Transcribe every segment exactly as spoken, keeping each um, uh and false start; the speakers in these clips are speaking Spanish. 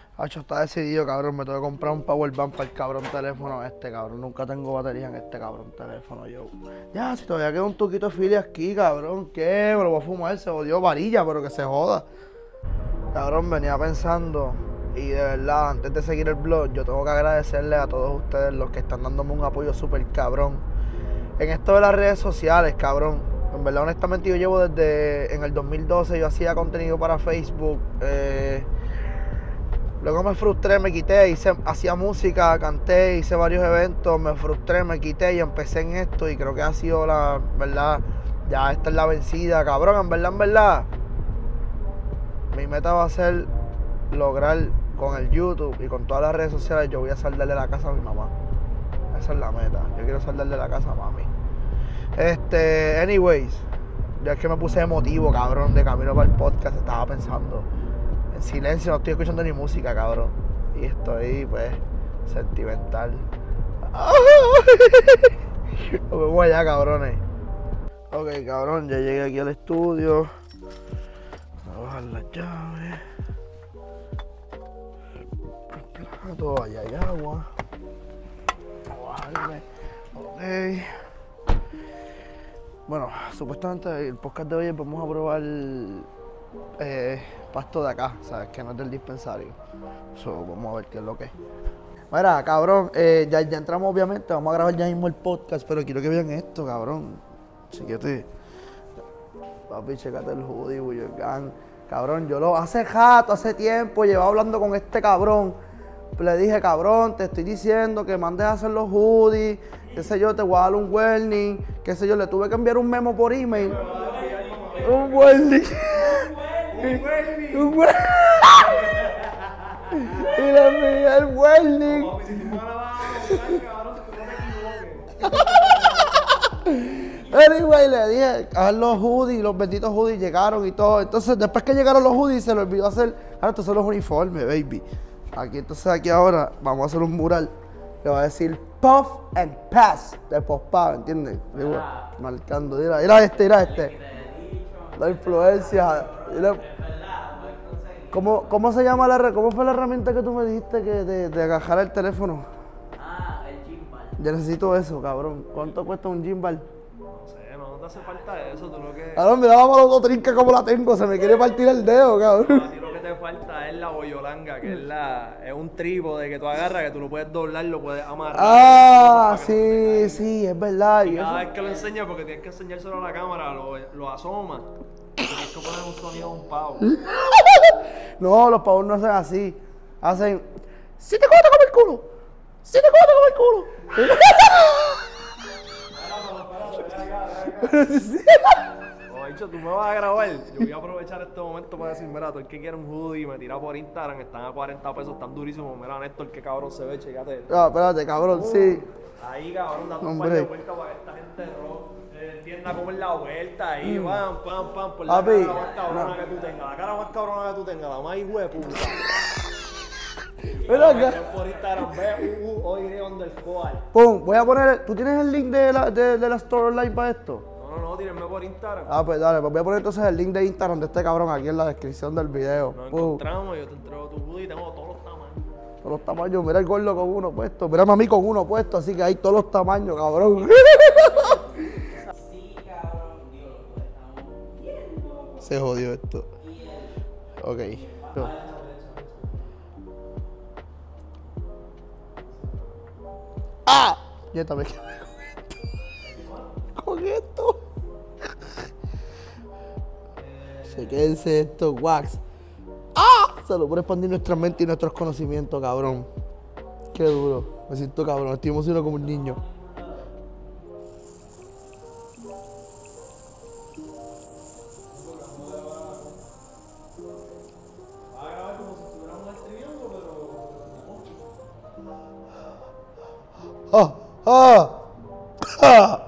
Hacho, está decidido, cabrón. Me tengo que comprar un power bank para el cabrón teléfono este, cabrón. Nunca tengo batería en este cabrón teléfono, yo. Ya, si todavía queda un tuquito de filia aquí, cabrón. ¿Qué? Me lo voy a fumar, se jodió varilla, pero que se joda. Cabrón, venía pensando, y de verdad, antes de seguir el blog, yo tengo que agradecerle a todos ustedes los que están dándome un apoyo súper cabrón. En esto de las redes sociales, cabrón. En verdad, honestamente, yo llevo desde en el dos mil doce, yo hacía contenido para Facebook. Eh, Luego me frustré, me quité, hice, hacía música, canté, hice varios eventos, me frustré, me quité y empecé en esto y creo que ha sido la, verdad, ya esta es la vencida, cabrón, en verdad, en verdad. Mi meta va a ser lograr con el YouTube y con todas las redes sociales, yo voy a salir de la casa a mi mamá. Esa es la meta, yo quiero salir de la casa a mami. Este, anyways, ya es que me puse emotivo, cabrón, de camino para el podcast, estaba pensando. En silencio, no estoy escuchando ni música, cabrón. Y estoy, pues, sentimental. Nos vemos allá, cabrones. Ok, cabrón, ya llegué aquí al estudio. Voy a bajar las llaves. El plato, allá hay agua. Vamos a bajarle. Ok. Bueno, supuestamente el podcast de hoy vamos a probar eh, pasto de acá, ¿sabes? Que no es del dispensario. So, vamos a ver qué es lo que es. Mira, cabrón, eh, ya, ya entramos obviamente, vamos a grabar ya mismo el podcast, pero quiero que vean esto, cabrón. Chequete. Papi, checate el hoodie, Buller Gang. Cabrón, yo lo hace rato, hace tiempo, llevaba hablando con este cabrón. Le dije, cabrón, te estoy diciendo que mandes a hacer los hoodies, qué sé yo, te voy a dar un warning, qué sé yo, le tuve que enviar un memo por email. Un warning. Un warning. Un warning. Y le envié el warning. Anyway, le dije, haz los hoodies, los benditos hoodies llegaron y todo. Entonces, después que llegaron los hoodies, se lo olvidó hacer. Ahora estos son los uniformes, baby. Aquí, entonces, aquí ahora vamos a hacer un mural que va a decir Puff and Pass de Pospa, ¿entiendes? Ah. Marcando, mira, mira este, mira este. La influencia. Mira. ¿Cómo, ¿Cómo se llama la cómo fue la herramienta que tú me dijiste que de, de agarrar el teléfono? Ah, el gimbal. Yo necesito eso, cabrón. ¿Cuánto cuesta un gimbal? No sé, no te hace falta eso, tú lo que... Cabrón, mira la mano trinca como la tengo, se me quiere partir el dedo, cabrón. A ti lo que te falta es la boyolanga, que es la es un trípode que tú agarras, que tú lo puedes doblar, lo puedes amarrar. Ah, sí, sí, es verdad. Y y cada eso... vez que lo enseñas, porque tienes que enseñárselo a la cámara, lo, lo asomas, tienes que poner un sonido de un pavo. No, los pavos no hacen así. Hacen... ¡Si te cojo, te como el culo! ¡Si te cojo, te como el culo! Como he dicho, tú me vas a grabar. Yo voy a aprovechar este momento para decir, mira, todo el que quiere un hoodie me tira por Instagram, están a cuarenta pesos, están durísimos. Mira, Néstor, qué cabrón se ve, chécate. No, espérate, cabrón, Uh, sí. Ahí, cabrón, date un Hombre. par de vueltas para que esta gente rock eh, entienda cómo es la vuelta ahí, Mm. pam, pam, pam, por la Papi, cara más cabrona no. que tú tengas, la cara más cabrona que tú tengas, la más hijo de puta. Mira acá. Ven por Instagram, ve, uh, uh, oye, underscore. Pum, voy a poner... ¿Tú tienes el link de la, de, de la store online para esto? No, no, no, tírenme por Instagram. Ah, pues dale, pues voy a poner entonces el link de Instagram de este cabrón aquí en la descripción del video. Nos Pum. encontramos, yo te entrego tu hoodie y tengo todos los tamaños. Todos los tamaños, mira el gordo con uno puesto, mira a mí con uno puesto, así que hay todos los tamaños, cabrón. Sí, cabrón, digo, lo estamos viendo. Se jodió esto. Ok. ¡Ah! Yo también con esto. Con esto. Chequense esto, wax. ¡Ah! Salud por expandir nuestra mente y nuestros conocimientos, cabrón. Qué duro. Me siento cabrón, estoy emocionado como un niño. ¡Ah! ¡Ah! ¡Ah!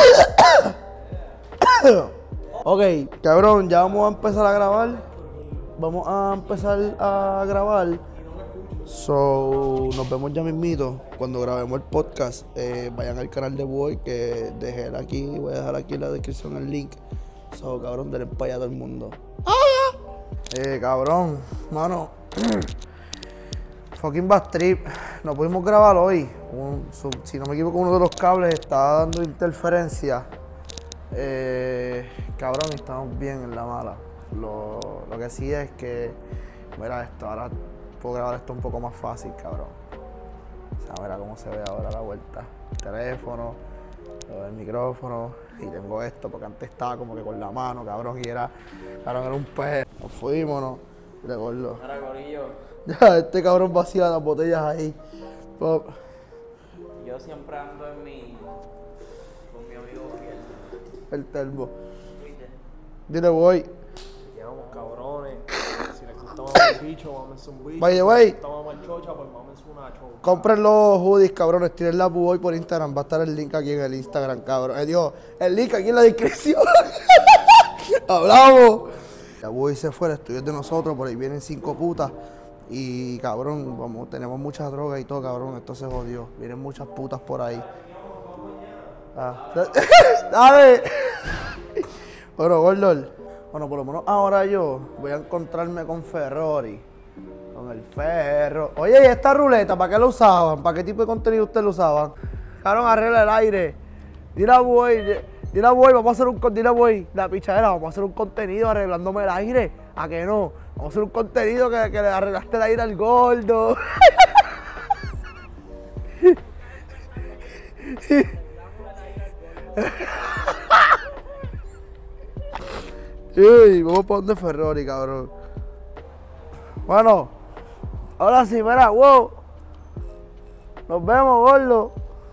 Ok, cabrón, ya vamos a empezar a grabar. vamos a empezar a grabar. So, nos vemos ya mismito cuando grabemos el podcast. Eh, vayan al canal de Boy que dejé aquí, voy a dejar aquí en la descripción el link. So, cabrón, denle para allá a todo el mundo. ¡Ah! Eh, cabrón, mano. Fucking bad trip. No pudimos grabar hoy. Un, su, si no me equivoco, uno de los cables está dando interferencia. Eh, cabrón, estamos bien en la mala. Lo, lo que sí es que, mira esto, ahora puedo grabar esto un poco más fácil, cabrón. O sea, mira cómo se ve ahora la vuelta. El teléfono, el micrófono, y tengo esto, porque antes estaba como que con la mano, cabrón, y era, cabrón, era un pez. Nos fuimos, ¿no? Le gordo. Ahora, gorillo, Ya, este cabrón vacía las botellas ahí. Pop. yo siempre ando en mi... con mi amigo fiel. El termo. ¿Viste? Dile, voy. Llegamos cabrones. Si les gusta mamar el bicho, mámense un bicho. Vaya, Si güey. les gusta mamar chocha, pues mámense una chocha. Compren los hoodies, cabrones. Tiren la Buboy por Instagram. Va a estar el link aquí en el Instagram, cabrón. Eh, Dios, el link aquí en la descripción. Hablamos. La Buboy se fue, el estudio es de nosotros. Por ahí vienen cinco putas. Y cabrón, vamos, tenemos muchas drogas y todo, cabrón. Esto se jodió. Vienen muchas putas por ahí. Ah. Dale. Bueno, Gordon. Bueno, por lo menos ahora yo voy a encontrarme con Ferrari. Con el ferro. Oye, ¿y esta ruleta para qué la usaban? ¿Para qué tipo de contenido ustedes lo usaban? Cabrón, arregla el aire. Dile a Boy, dile a Boy, vamos a hacer un dile a Boy, la pichadera, vamos a hacer un contenido arreglándome el aire. ¿A qué no? Vamos a hacer un contenido que, que le arreglaste el aire al gordo. Uy, vamos para donde Ferrari, cabrón. Bueno, ahora sí, mira, wow. Nos vemos, gordo.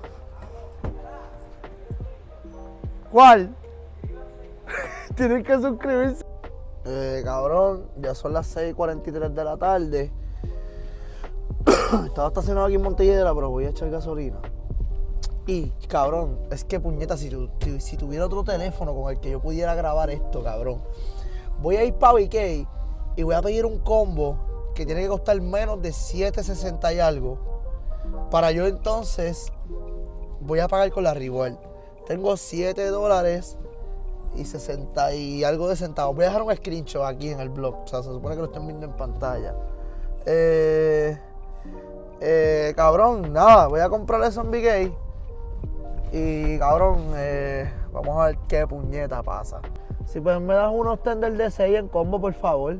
¿Cuál? Tienen que suscribirse. Eh, cabrón, ya son las seis y cuarenta y tres de la tarde. Estaba estacionado aquí en Montelledra, pero voy a echar gasolina. Y, cabrón, es que puñeta, si, tu, si tuviera otro teléfono con el que yo pudiera grabar esto, cabrón. Voy a ir para B K y voy a pedir un combo que tiene que costar menos de siete sesenta y algo. Para yo entonces, voy a pagar con la Reward. Tengo siete dólares y sesenta y algo de centavos. Voy a dejar un screenshot aquí en el blog. O sea, se supone que lo estén viendo en pantalla. Eh, eh, cabrón, nada, voy a comprar eso en B K. Y cabrón, eh, vamos a ver qué puñeta pasa. Si pues me das unos tender de seis en combo, por favor.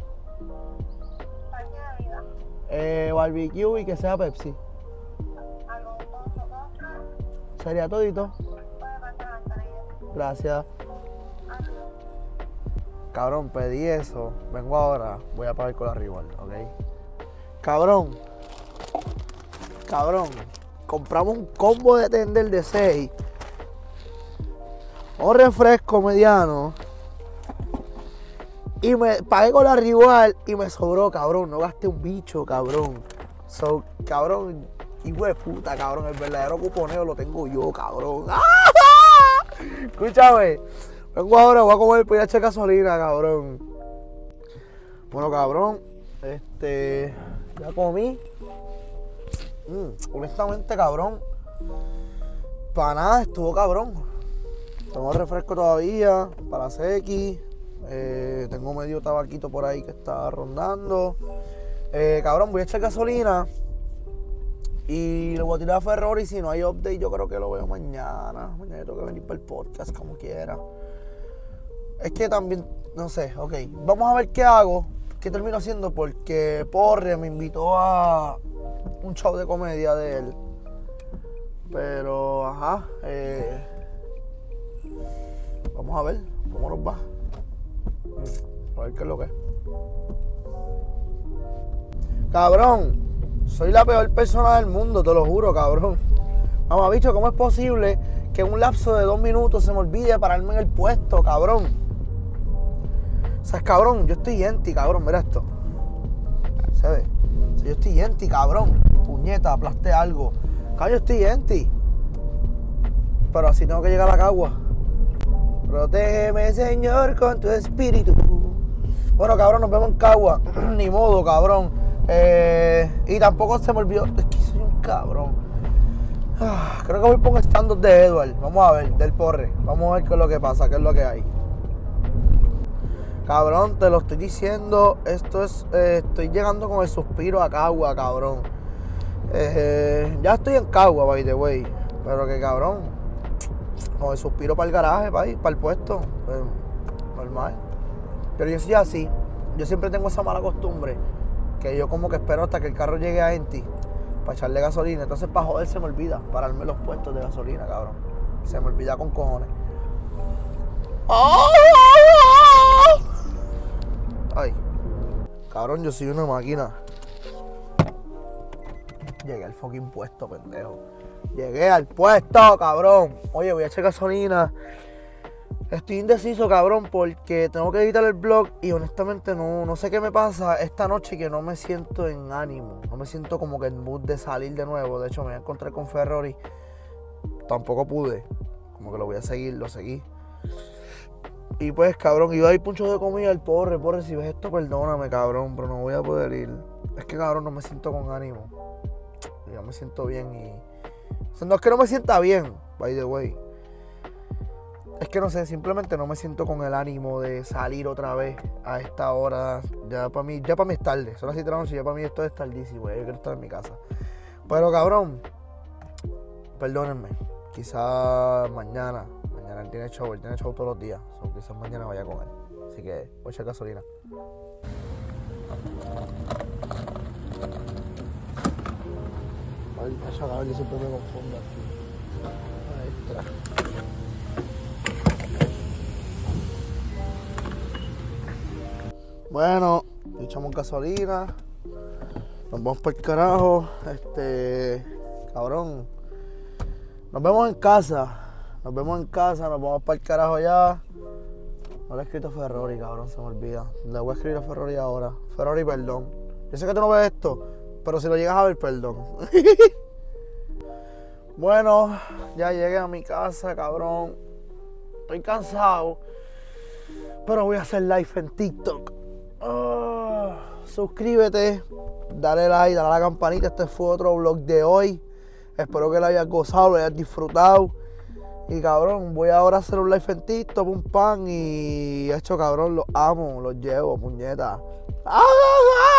Eh, barbecue y que sea Pepsi. ¿Sería todito? Gracias. Cabrón, pedí eso. Vengo ahora. Voy a pagar con la rival, ¿ok? Cabrón. Cabrón. Compramos un combo de tender de seis. Un refresco mediano. Y me pagué con la rival y me sobró, cabrón. No gasté un bicho, cabrón. So, cabrón. Hijo de puta, cabrón. El verdadero cuponeo lo tengo yo, cabrón. ¡Ah! Escúchame. Vengo ahora, voy a comer, voy a echar gasolina, cabrón. Bueno, cabrón. Este. Ya comí. Mm, honestamente, cabrón. Para nada, estuvo cabrón. Tengo refresco todavía. Para sequi. Eh, tengo medio tabaquito por ahí que está rondando. Eh, cabrón, voy a echar gasolina. Y le voy a tirar a Ferrari. Si no hay update, yo creo que lo veo mañana. Mañana tengo que venir para el podcast como quiera. Es que también, no sé, ok. Vamos a ver qué hago. ¿Qué termino haciendo? Porque Porre me invitó a un show de comedia de él. Pero, ajá. Eh, vamos a ver cómo nos va. A ver qué es lo que es. Cabrón. Soy la peor persona del mundo, te lo juro, cabrón. Mamá, bicho, ¿cómo es posible que en un lapso de dos minutos se me olvide pararme en el puesto, cabrón? O sea, cabrón, yo estoy yenti, cabrón, mira esto. ¿Se ve? O sea, yo estoy yenti, cabrón. Puñeta, aplasté algo. Cabrón, yo estoy yenti. Pero así tengo que llegar a la cagua. Protégeme, Señor, con tu espíritu. Bueno, cabrón, nos vemos en Cagua. Ni modo, cabrón. Eh, y tampoco se me olvidó. Es que soy un cabrón. Ah, creo que voy por un stand-up de Edward. Vamos a ver, del Porre. Vamos a ver qué es lo que pasa, qué es lo que hay. Cabrón, te lo estoy diciendo. Esto es. Eh, estoy llegando con el suspiro a Cagua, cabrón. Eh, ya estoy en Cagua, by the way. Pero que cabrón. Con el suspiro para el garaje, para, para el puesto. Pues, normal. Pero yo soy así. Yo siempre tengo esa mala costumbre. Que yo como que espero hasta que el carro llegue a empty para echarle gasolina. Entonces para joder se me olvida pararme en los puestos de gasolina, cabrón. Se me olvida con cojones. Ay, cabrón, yo soy una máquina. Llegué al fucking puesto, pendejo. Llegué al puesto, cabrón. Oye, voy a echar gasolina. Estoy indeciso, cabrón, porque tengo que editar el vlog y honestamente no, no sé qué me pasa esta noche que no me siento en ánimo. No me siento como que en mood de salir de nuevo. De hecho, me voy a encontrar con Ferrari. Tampoco pude. Como que lo voy a seguir, lo seguí. Y pues, cabrón, iba a ir puncho de comida al Porre. Porre, si ves esto, perdóname, cabrón, pero no voy a poder ir. Es que, cabrón, no me siento con ánimo. Ya me siento bien y... O sea, no es que no me sienta bien, by the way. Es que no sé, simplemente no me siento con el ánimo de salir otra vez a esta hora. Ya para mí, ya para mí es tarde. Son las siete de la noche, ya para mí esto es tardísimo. Yo quiero estar en mi casa. Pero cabrón, perdónenme. Quizás mañana, mañana él tiene show, él tiene show todos los días. So, quizás mañana vaya con él. Así que voy a echar gasolina. Ay, esa cabrón, yo siempre me confundo aquí. Ahí está. Bueno, echamos gasolina, nos vamos para el carajo, este, cabrón, nos vemos en casa, nos vemos en casa, nos vamos para el carajo ya. No le he escrito a Ferrari, cabrón, se me olvida, le voy a escribir a Ferrari ahora. Ferrari, perdón, yo sé que tú no ves esto, pero si lo llegas a ver, perdón. Bueno, ya llegué a mi casa, cabrón, estoy cansado, pero voy a hacer live en TikTok. Oh, suscríbete, dale like, dale a la campanita. Este fue otro vlog de hoy. Espero que lo hayas gozado, lo hayas disfrutado. Y cabrón, voy ahora a hacer un live en TikTok, un pan. Y hecho, cabrón, los amo, los llevo, puñeta. ¡Ah!